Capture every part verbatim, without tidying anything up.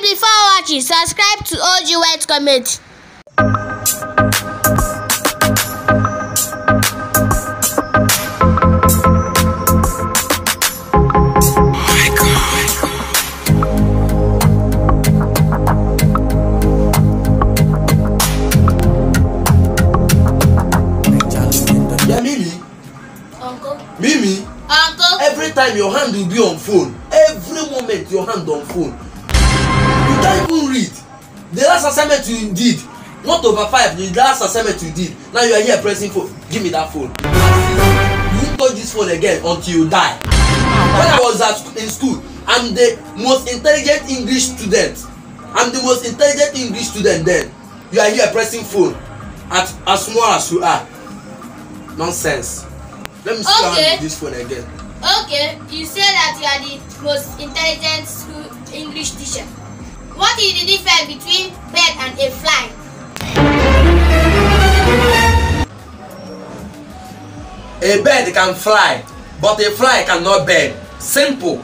before watching, subscribe to O G White Comedy. Yeah, Mimi. Uncle. Mimi. Uncle. Every time your hand will be on phone. Every moment your hand on phone. You can't even read. The last assignment you did, not over five. The last assignment you did. Now you are here pressing phone. Give me that phone. You won't touch this phone again until you die. When I was at in school, I'm the most intelligent English student. I'm the most intelligent English student. Then you are here pressing phone. At as small as you are. Nonsense. Let me see Okay. how to use this phone again. Okay, you say that you are the most intelligent school English teacher. What is the difference between bird and a fly? A bird can fly, but a fly cannot bird. Simple.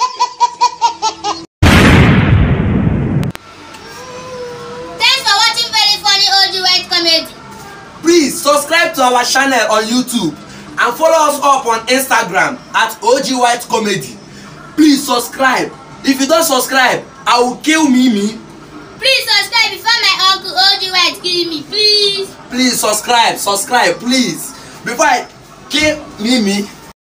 Thanks for watching very funny O G White Comedy. Please subscribe to our channel on YouTube and follow us up on Instagram at O G White Comedy. Please subscribe. If you don't subscribe, I will kill Mimi. Please subscribe before my uncle O G White kill me, please. Please subscribe, subscribe, please. Before I kill Mimi.